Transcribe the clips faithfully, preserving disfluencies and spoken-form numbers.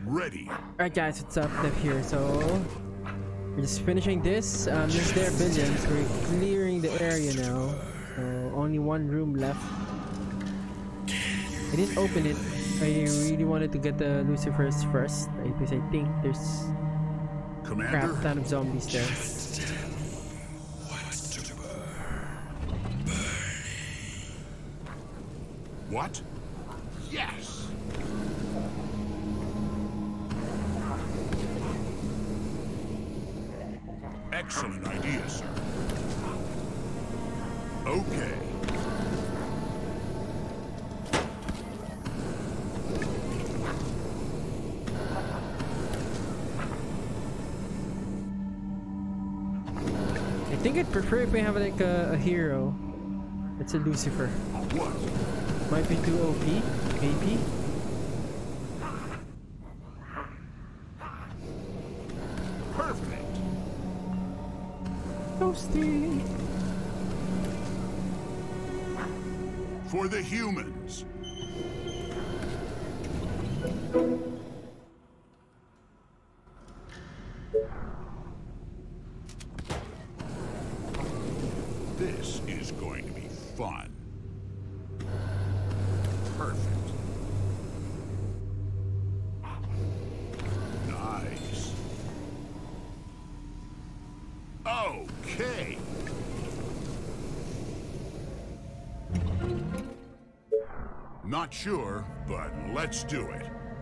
Ready. Alright guys, what's up? Dev here. So we're just finishing this. Um, this is their billions. We're clearing the area now. So only one room left. I didn't open it. I really wanted to get the Lucifers first because I think there's Commander, crap ton of zombies there. what? Yes. Excellent idea, sir. Okay. I think I'd prefer if we have like a, a hero. It's a Lucifer. What? Might be too O P, maybe. Perfect. Toasty. For the humans. This is going to be fun. Perfect. Nice. Okay. Not sure, but let's do it.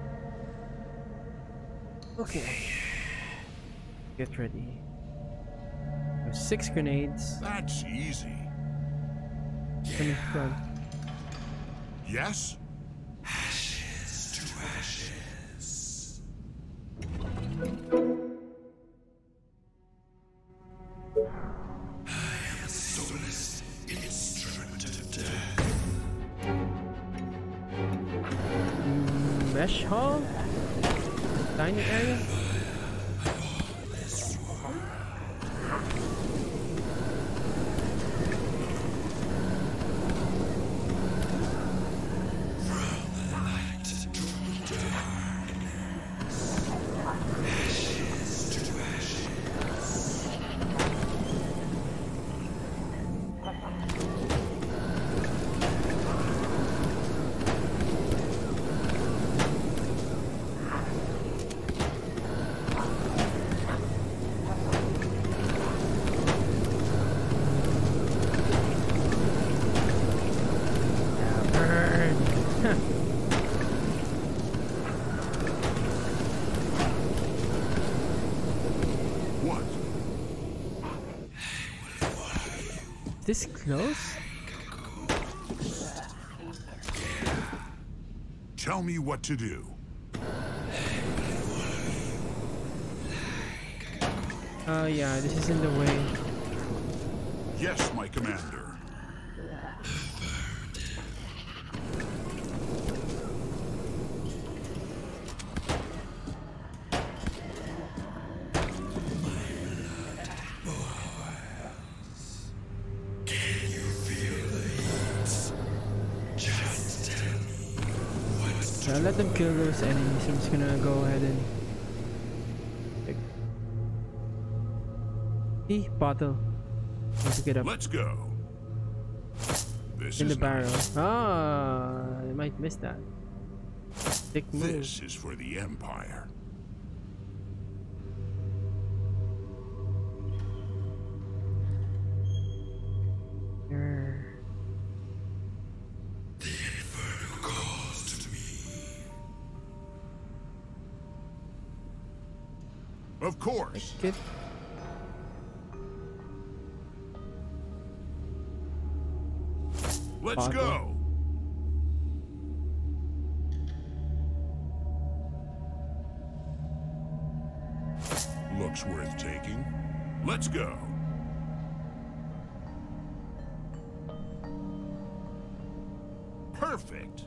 Okay. Get ready. There's six grenades. That's easy. In front. Yes? Ashes to ashes. I am a soulless instrument of death. Mm, mesh hall? Dining area? What? This close? Tell me what to do. Oh yeah, this is in the way. Yes, my commander. I'll let them kill those enemies. I'm just gonna go ahead and pick. See? Bottle. Need to get up Let's go. This in the is barrel. nice. Ah, I might miss that. Dick move. This is for the Empire. Grr. The Inferno calls to me. Of course. Get Let's Bottle. go. Looks worth taking. Let's go. Perfect.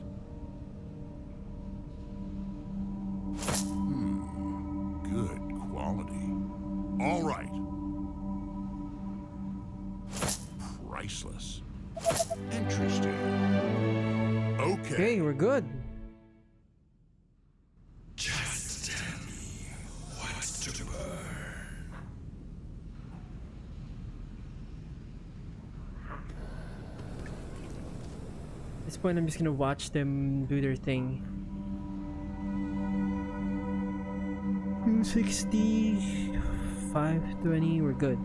Hmm. Good quality. All right. Priceless. Interesting. Okay. okay, we're good. Just point, I'm just gonna watch them do their thing. two sixty, five twenty, we're good.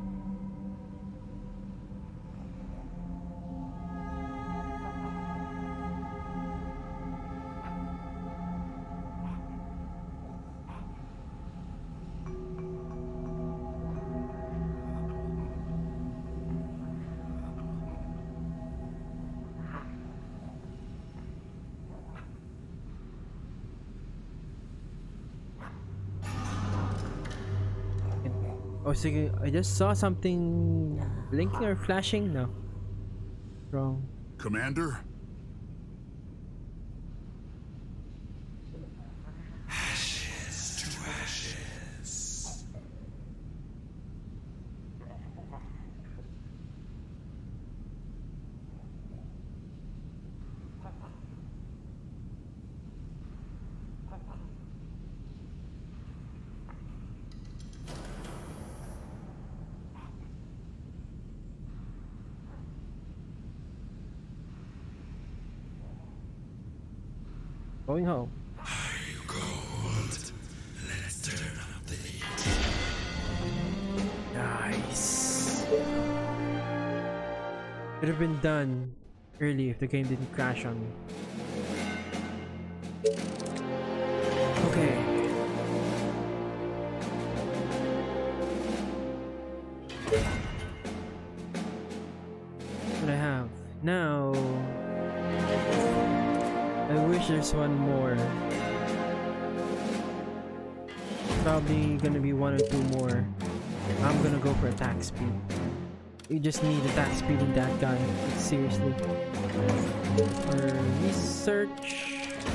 Oh, so you- I just saw something blinking or flashing? No. Wrong. Commander? Ashes to ashes. Going home. Are you cold? Let's turn up the heat. Nice. Could have been done early if the game didn't crash on me. Okay. What do I have? Now I wish there's one more. Probably gonna be one or two more. I'm gonna go for attack speed. You just need attack speed in that guy. Seriously. For research.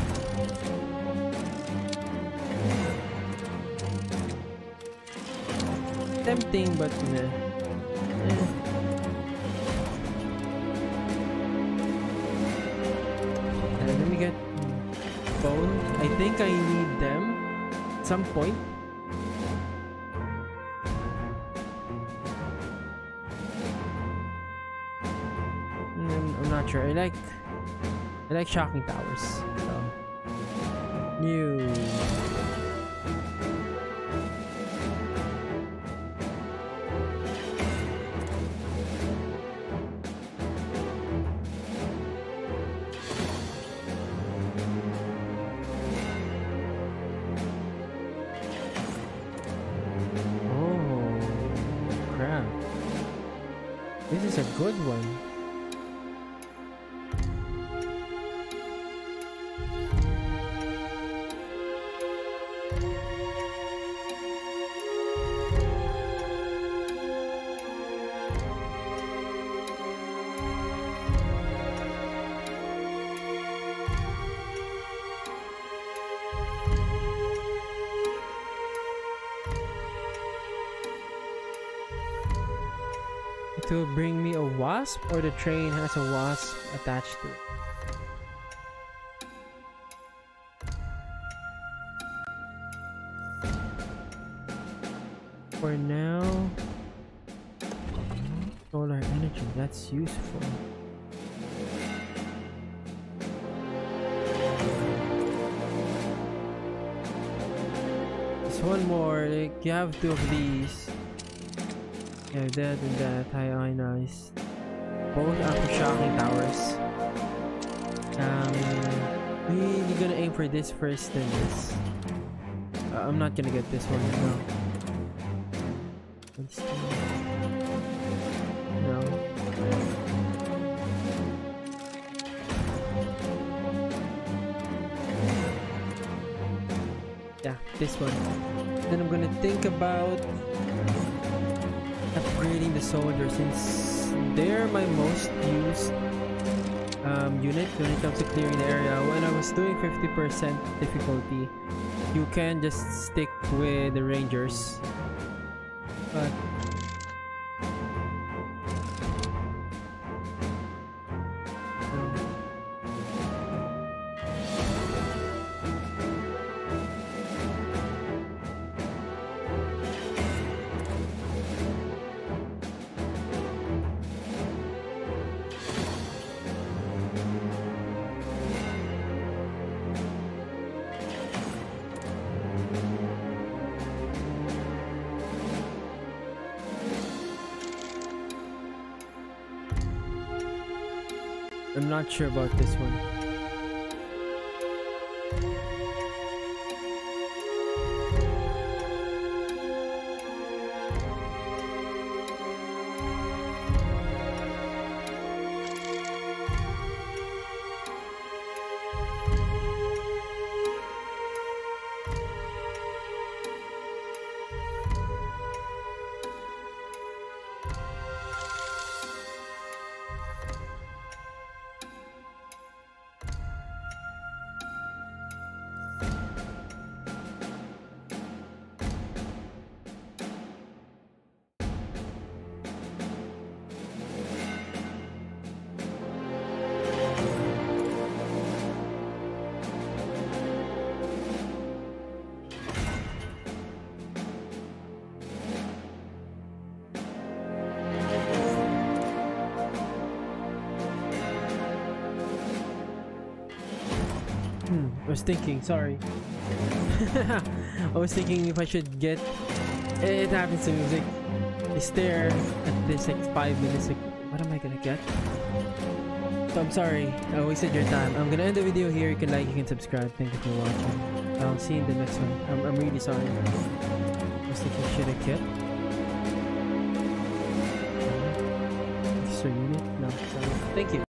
Tempting, but nah. Eh. Uh, let me get bone. I think I need them at some point. Mm, I'm not sure. I like I like shocking towers. So. New. This is a good one. It will bring me a wasp, or the train has a wasp attached to it. For now, solar energy, that's useful. There's one more, like you have two of these. Yeah, that and that, high ionized. Both are for shocking towers. Um, really gonna aim for this first then this. Uh, I'm not gonna get this one, no. Let's see. No. Yeah, this one. Then I'm gonna think about upgrading the soldier, since they're my most used um, unit when it comes to clearing the area. When I was doing fifty percent difficulty, you can just stick with the rangers, but I'm not sure about this one. Hmm, I was thinking, sorry. I was thinking if I should get... It happens to me, it's like... I stare at this like five minutes, like, what am I gonna get? So I'm sorry, I wasted your time. I'm gonna end the video here. You can like, you can subscribe. Thank you for watching. I'll see you in the next one. I'm, I'm really sorry. I was thinking, should I get? Extra unit? No, sorry. Thank you.